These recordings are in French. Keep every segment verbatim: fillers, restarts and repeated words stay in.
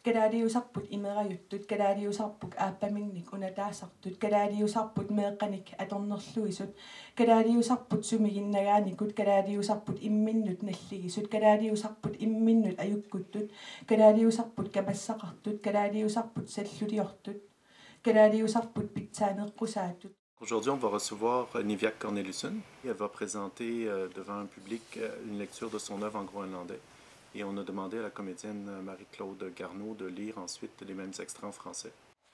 Kalaaliusarput imerajuttut kalaaliusarpuk aappamingnik unataasartut kalaaliusarput meeqqanik atornerluisut kalaaliusarput sumiginnagaanikut kalaaliusarput imminnut nalligisut kalaaliusarput imminnut ajukkuttut kalaaliusarput kapassaqartut kalaaliusarput salluliortut kalaaliusarput pitsaaneqqusaatut. Aujourd'hui, on va recevoir Niviaq Corneliusson. Elle va présenter devant un public une lecture de son œuvre en groenlandais. Et on a demandé à la comédienne Marie-Claude Garneau de lire ensuite les mêmes extraits en français.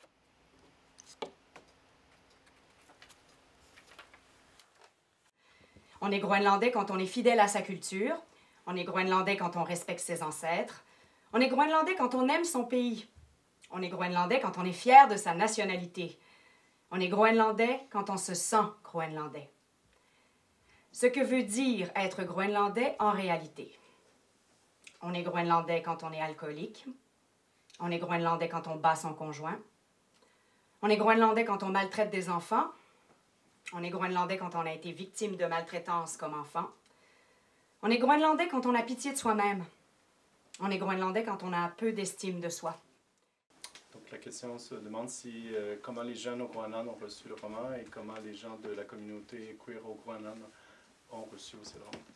On est groenlandais quand on est fidèle à sa culture. On est groenlandais quand on respecte ses ancêtres. On est groenlandais quand on aime son pays. On est groenlandais quand on est fier de sa nationalité. On est groenlandais quand on se sent groenlandais. Ce que veut dire être groenlandais en réalité. On est groenlandais quand on est alcoolique. On est groenlandais quand on bat son conjoint. On est groenlandais quand on maltraite des enfants. On est groenlandais quand on a été victime de maltraitance comme enfant. On est groenlandais quand on a pitié de soi-même. On est groenlandais quand on a peu d'estime de soi. Donc la question se demande si, euh, comment les jeunes au Groenland ont reçu le roman et comment les gens de la communauté queer au Groenland ont reçu aussi le roman.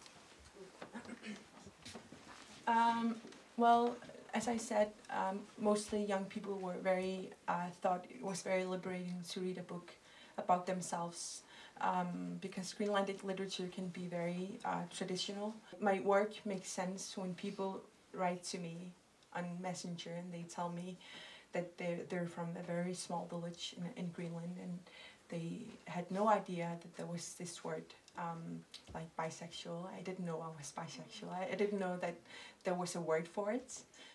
Um, well, as I said, um, mostly young people were very, uh, thought it was very liberating to read a book about themselves um, because Greenlandic literature can be very uh, traditional. My work makes sense when people write to me on Messenger and they tell me that they're, they're from a very small village in, in Greenland and they had no idea that there was this word um, like bisexual. I didn't know I was bisexual. I, I didn't know that there was a word for it.